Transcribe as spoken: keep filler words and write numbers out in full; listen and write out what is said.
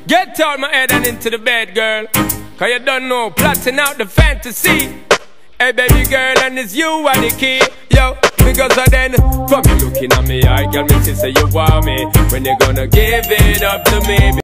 Get out my head and into the bed, girl. Cause you don't know, plotting out the fantasy. Hey baby girl, and it's you are the key. Yo, because of then, from you looking at me, I got me to say you want me. When you gonna give it up to me?